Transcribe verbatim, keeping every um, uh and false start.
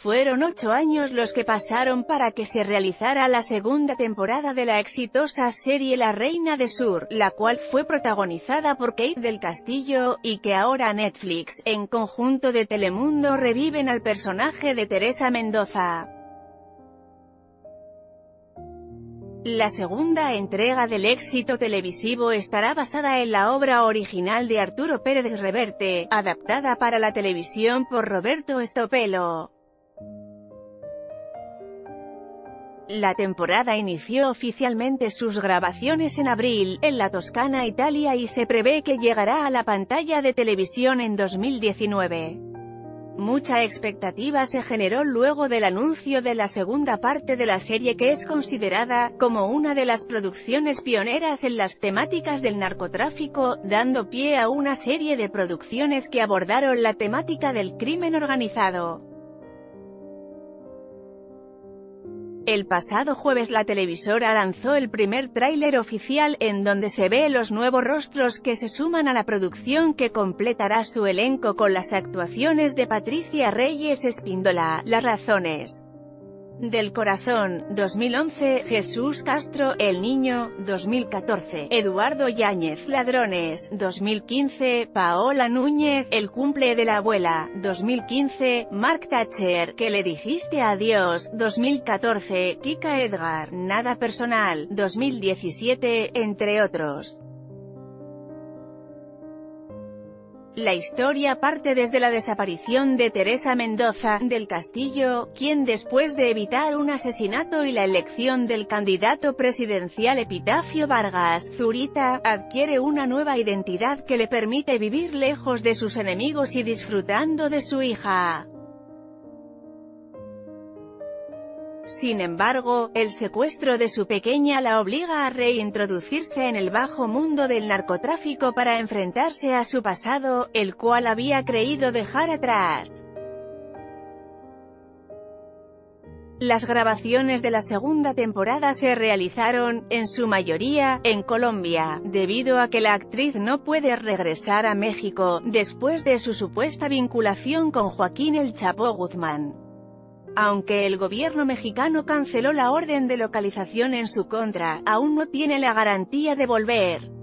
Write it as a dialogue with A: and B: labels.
A: Fueron ocho años los que pasaron para que se realizara la segunda temporada de la exitosa serie La Reina de Sur, la cual fue protagonizada por Kate del Castillo, y que ahora Netflix, en conjunto de Telemundo, reviven al personaje de Teresa Mendoza. La segunda entrega del éxito televisivo estará basada en la obra original de Arturo Pérez Reverte, adaptada para la televisión por Roberto Stopelo. La temporada inició oficialmente sus grabaciones en abril, en la Toscana, Italia, y se prevé que llegará a la pantalla de televisión en dos mil diecinueve. Mucha expectativa se generó luego del anuncio de la segunda parte de la serie, que es considerada como una de las producciones pioneras en las temáticas del narcotráfico, dando pie a una serie de producciones que abordaron la temática del crimen organizado. El pasado jueves la televisora lanzó el primer tráiler oficial, en donde se ve los nuevos rostros que se suman a la producción, que completará su elenco con las actuaciones de Patricia Reyes Espíndola, Las Razones del Corazón, dos mil once, Jesús Castro, El Niño, dos mil catorce, Eduardo Yáñez, Ladrones, dos mil quince, Paola Núñez, El cumple de la abuela, dos mil quince, Mark Thatcher, ¿Qué le dijiste adiós?, dos mil catorce, Kika Edgar, Nada personal, dos mil diecisiete, entre otros. La historia parte desde la desaparición de Teresa Mendoza del Castillo, quien, después de evitar un asesinato y la elección del candidato presidencial Epitafio Vargas Zurita, adquiere una nueva identidad que le permite vivir lejos de sus enemigos y disfrutando de su hija. Sin embargo, el secuestro de su pequeña la obliga a reintroducirse en el bajo mundo del narcotráfico para enfrentarse a su pasado, el cual había creído dejar atrás. Las grabaciones de la segunda temporada se realizaron, en su mayoría, en Colombia, debido a que la actriz no puede regresar a México, después de su supuesta vinculación con Joaquín El Chapo Guzmán. Aunque el gobierno mexicano canceló la orden de localización en su contra, aún no tiene la garantía de volver.